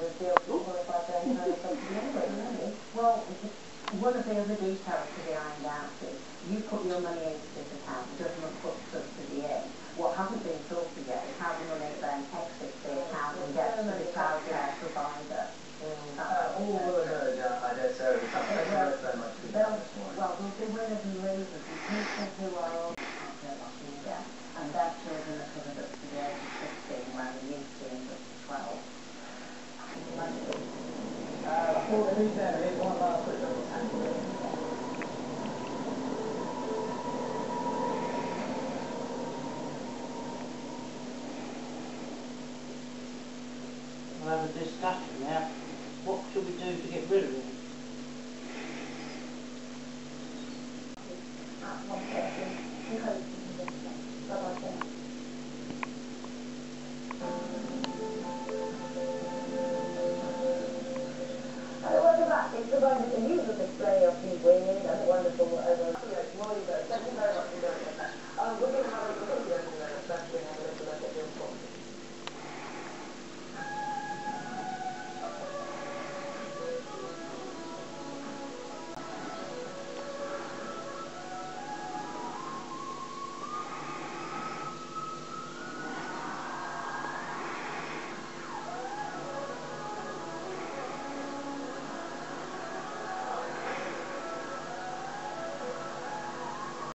would be able to qualify for any kind of subsidy anyway, wouldn't you? Well, one of the other details to behind that is you put your money into this account, the government puts subsidy in. What hasn't been sorted yet is how the money then exits the account and gets to the childcare provider. All were heard, I dare say, it's not very much to Well, there'll be winners and losers, and people who are all and their children are covered up to the age of 16, while the youth teams up to 12. I thought the news there is one last week on the tank. We'll have a discussion now. What should we do to get rid of him? It's provided a usual display of the weird and wonderful over.